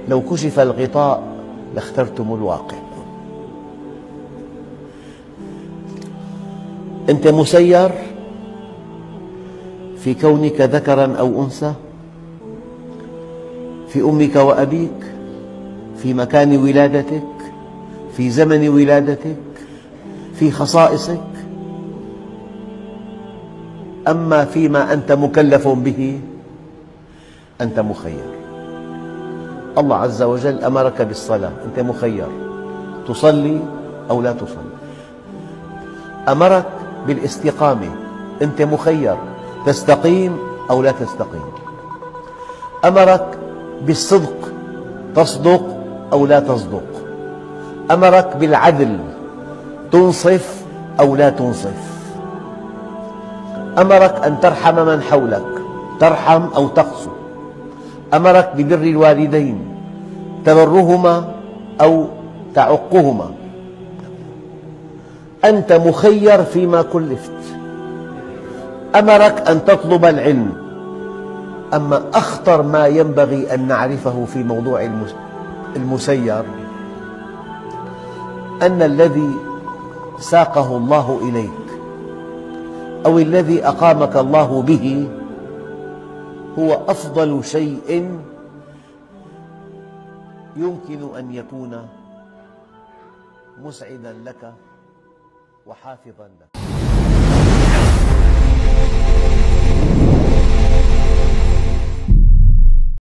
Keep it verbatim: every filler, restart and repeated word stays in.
لو كشف الغطاء لاخترتم الواقع. أنت مسير في كونك ذكراً أو أنثى، في أمك وأبيك، في مكان ولادتك، في زمن ولادتك، في خصائصك. أما فيما أنت مكلف به أنت مخير. الله عز وجل أمرك بالصلاة، أنت مخير، تصلي أو لا تصلي. أمرك بالاستقامة، أنت مخير، تستقيم أو لا تستقيم. أمرك بالصدق، تصدق أو لا تصدق. أمرك بالعدل، تنصف أو لا تنصف. أمرك أن ترحم من حولك، ترحم أو تقسو. أمرك ببر الوالدين، تبرهما أو تعقهما. أنت مخير فيما كلفت. أمرك أن تطلب العلم. أما أخطر ما ينبغي أن نعرفه في موضوع المسير أن الذي ساقه الله إليك أو الذي أقامك الله به هو أفضل شيء يمكن أن يكون مسعداً لك وحافظاً لك.